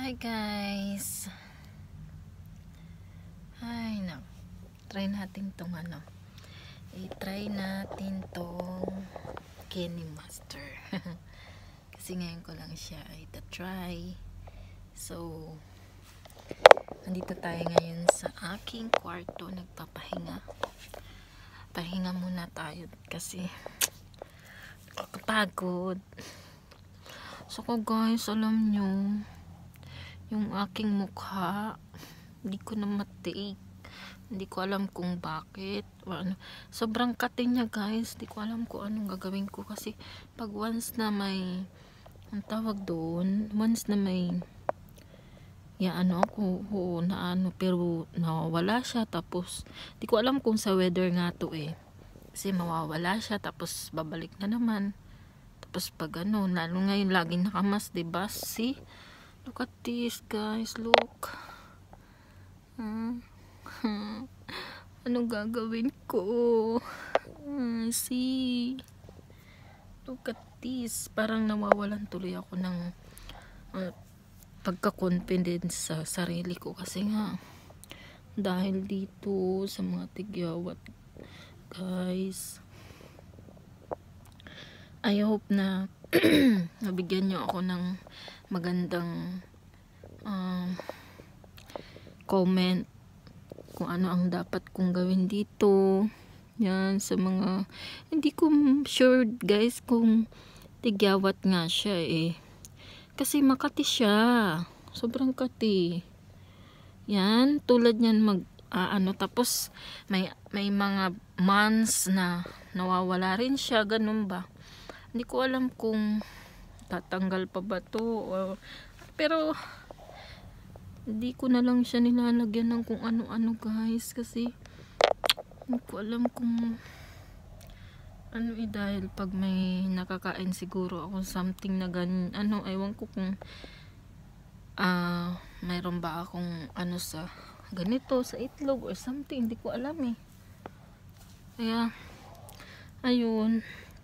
Hi guys. Ay, no. Try natin tong I-try natin tong Kenny Master. Kasi ngayon ko lang siya ita-try. So, nandito tayo ngayon sa aking kwarto. Nagpapahinga. Pahinga muna tayo kasi kakapagod. So guys, alam nyo, yung aking mukha, hindi ko na matake. Hindi ko alam kung bakit. Sobrang cutting niya guys. Hindi ko alam kung anong gagawin ko. Kasi pag once na may, ang tawag doon, once na may, pero nawawala siya. Tapos, hindi ko alam kung sa weather nga to eh. Kasi mawawala siya. Tapos, babalik na naman. Tapos, pag lalo ngayon, laging nakamas, diba? See? Look at this guys, look. Anong gagawin ko? See? Look at this. Parang nawawalan tuloy ako ng pagka-confidence sa sarili ko. Kasi nga, dahil dito sa mga tigyawat, guys. I hope na nabigyan nyo ako ng magandang comment kung ano ang dapat kong gawin dito. Yan, sa mga hindi ko sure guys kung tigyawat nga siya eh. Kasi makati siya. Sobrang kati. Yan, tulad niyan tapos may mga months na nawawala rin siya, ganun ba? Hindi ko alam kung tatanggal pa ba to pero hindi ko na lang siya nilalagyan ng kung ano-ano guys, kasi hindi ko alam kung dahil pag may nakakain siguro ako something na ganyan, ewan ko kung mayroon ba akong sa ganito, sa itlog or something, hindi ko alam eh. Kaya ayun,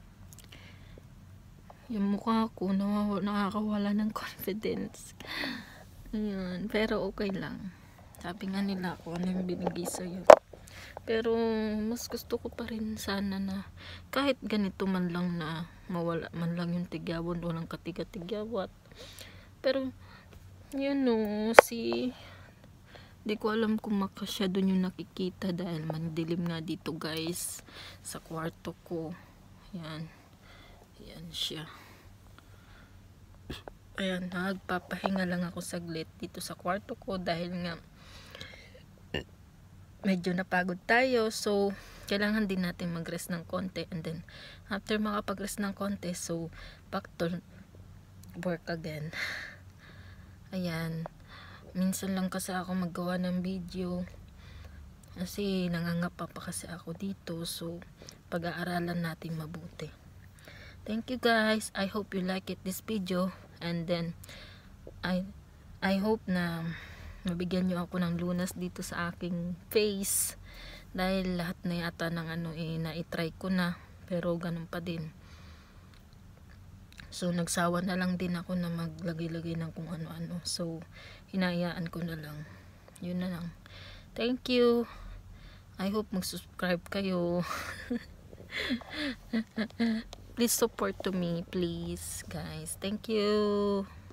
yung mukha ko nakakawala ng confidence. Ayan, pero okay lang. Sabi nga nila ako ano yung binigay sa'yo. Pero mas gusto ko pa rin sana na kahit ganito man lang na mawala man lang yung tigyawat o ng katiga-tigyawat. Pero di ko alam kung makasya doon yung nakikita dahil mandilim nga dito guys sa kwarto ko. Yan siya. Ayan, nagpapahinga lang ako saglit dito sa kwarto ko dahil nga medyo napagod tayo. So, kailangan din natin mag-rest ng konti. And then, after makapag-rest ng konti, so, back to work again. Ayan. Minsan lang kasi ako maggawa ng video. Kasi nangangapa pa kasi ako dito. So, pag-aaralan natin mabuti. Thank you guys. I hope you like this video. And then, I hope na mabigyan nyo ako ng lunas dito sa aking face. Dahil lahat na yata ng na-try ko na. Pero ganun pa din. So, nagsawa na lang din ako na maglagay-lagay ng kung ano-ano. So, hinayaan ko na lang. Yun na lang. Thank you. I hope mag-subscribe kayo. Please support to me, please, guys. Thank you.